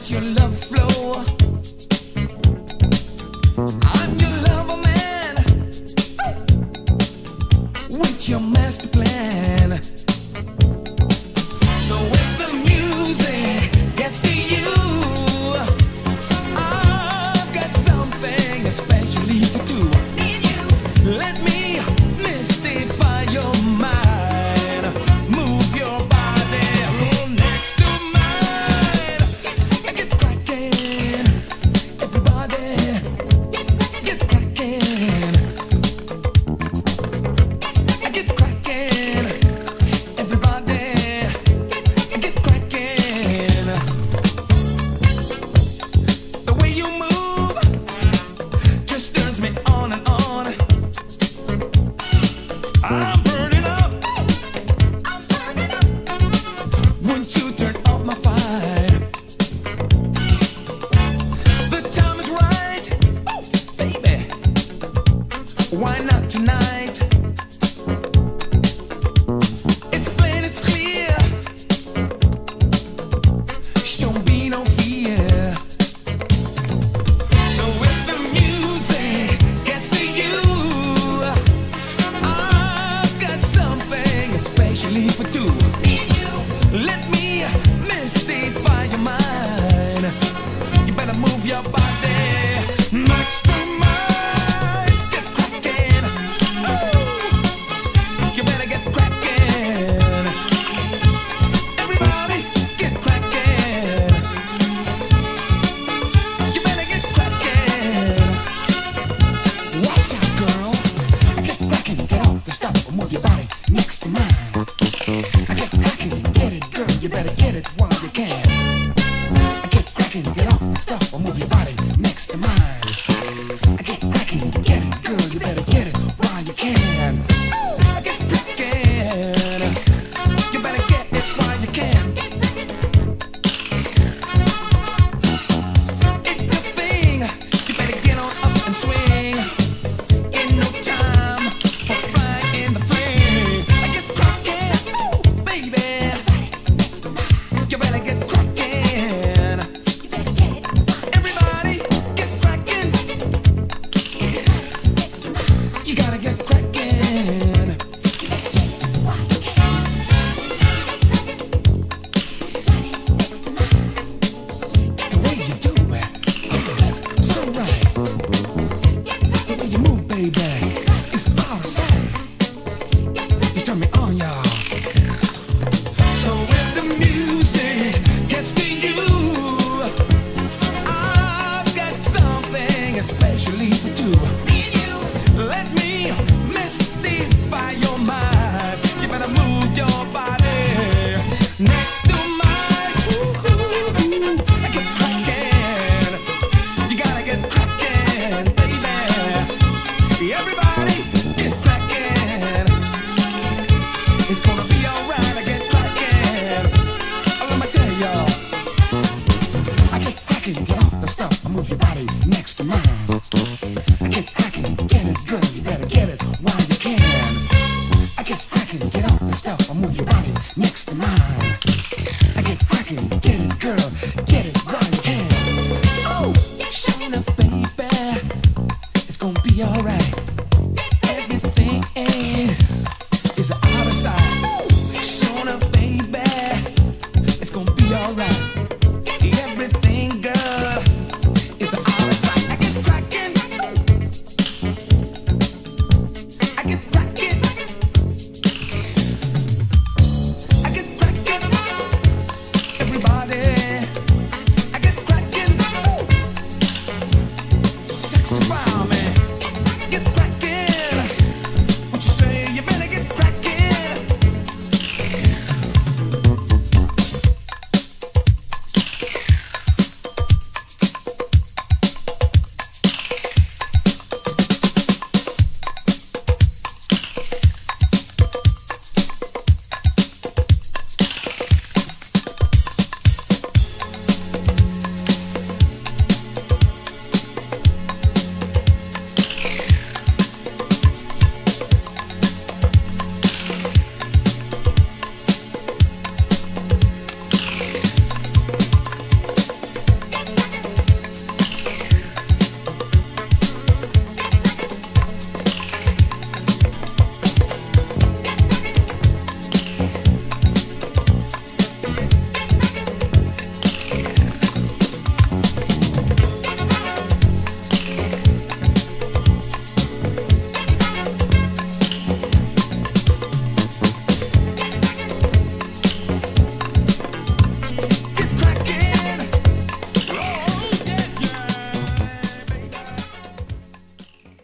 let your love flow. I'm your lover man with your master plan. So if the music gets to you, I've got something especially for two. Let me mystify your mind. Move your body next to mine. Get cracking, everybody. Get cracking. Get cracking, everybody. Get cracking. The way you move just turns me on and on. I'm burning up. I'm burning up. Won't you turn off my fire? The time is right. Oh, baby. Why not tonight? It's plain, it's clear. Show me no fear. So if the music gets to you, I've got something especially for two. Let me mystify your mind. You better move your body next to mine. Get cracking. Oh, you better get cracking. Everybody, get cracking. You better get cracking. Watch out, girl. Get cracking, get off the stuff, move your body next to mine. Get cracking, get it, girl. You better get it while you can. Get cracking, get off the stuff, move your body next to mine. Get cracking, get it, girl. You better get it while you can. Get cracking, you better get it while you can. It's a thing, you better get on up and swing. In no time for flying in the flame. Get cracking, baby. You better get cracking. Everybody, get cracking. You gotta get cracking. The way you do it, so right. The way you move, baby, it's out of sight. You turn me on, y'all. So if the music gets to you, I've got something especially for two. Let me mystify your mind. You better move your body next to mine. Ooh, get cracking. You gotta get cracking, baby. Everybody, get cracking. It's gonna be alright. I get cracking. Let me tell y'all. I get cracking, get off the stuff. I move your body next to mine. I get cracking, get it, girl. You better get it while you can. I get cracking, get off the stuff. I move your body next to mine. I get cracking, get it, girl.